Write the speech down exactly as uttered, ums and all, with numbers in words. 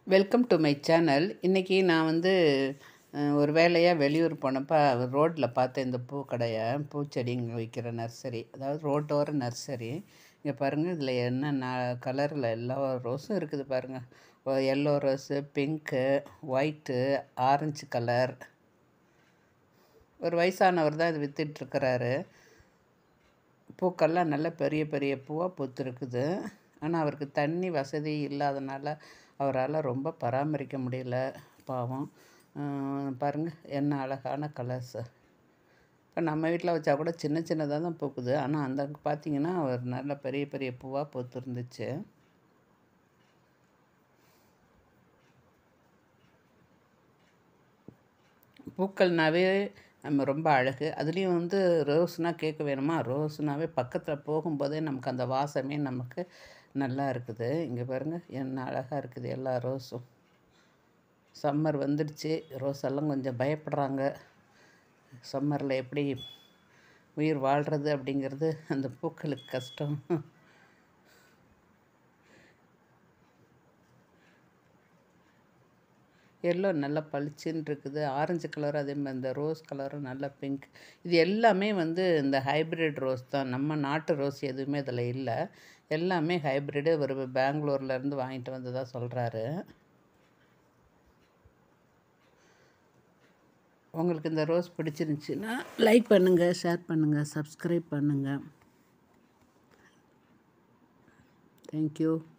Welcome to my channel. இன்றைக்கி நான் வந்து ஒரு வேலையாக வெளியூர் போனப்போ ரோட்டில் பார்த்தேன் இந்த பூ கடையை, பூச்செடிங்க விற்கிற நர்சரி, அதாவது ரோட்டோர நர்சரி. இங்கே பாருங்கள், இதில் என்ன ந கலரில் எல்லா ரோஸும் இருக்குது பாருங்கள். Yellow rose, pink, white, orange colour. ஒரு வயசானவர் தான் இது விற்றுட்ருக்கிறாரு. பூக்கள்லாம் நல்ல பெரிய பெரிய பூவாக பூத்துருக்குது. ஆனால் அவருக்கு தண்ணி வசதி இல்லாதனால அவரால் ரொம்ப பராமரிக்க முடியல, பாவம். பாருங்கள் என்ன அழகான கலர்ஸு. இப்போ நம்ம வீட்டில் வச்சா கூட சின்ன சின்னதாக தான் பூக்குது, ஆனால் அந்த பார்த்திங்கன்னா அவர் நல்ல பெரிய பெரிய பூவாக பூத்துருந்துச்சு. பூக்கள்னாவே நம்ம ரொம்ப அழகு. அதுலேயும் வந்து ரோஸ்னால் கேட்க வேணுமா, ரோஸ்னாவே பக்கத்தில் போகும்போதே நமக்கு அந்த வாசமே நமக்கு நல்லா இருக்குது. இங்கே பாருங்கள் என்ன அழகாக இருக்குது எல்லா ரோஸும். சம்மர் வந்துடுச்சு, ரோஸ் எல்லாம் கொஞ்சம் பயப்படுறாங்க. சம்மரில் எப்படி உயிர் வாழ்கிறது அப்படிங்கிறது அந்த பூக்களுக்கு கஷ்டம். எல்லோ நல்லா பளிச்சுன்னு இருக்குது, ஆரஞ்சு கலர் அதே மாதிரி, இந்த ரோஸ் கலரும் நல்லா பிங்க். இது எல்லாமே வந்து இந்த ஹைப்ரிட் ரோஸ் தான், நம்ம நாட்டு ரோஸ் எதுவுமே இதில் இல்லை. எல்லாமே ஹைப்ரிடு. ஒரு பெங்களூர்லேருந்து வாங்கிட்டு வந்ததாக சொல்கிறாரு. உங்களுக்கு இந்த ரோஸ் பிடிச்சிருந்துச்சின்னா லைக் பண்ணுங்கள், ஷேர் பண்ணுங்கள், சப்ஸ்கிரைப் பண்ணுங்கள். தேங்க்யூ.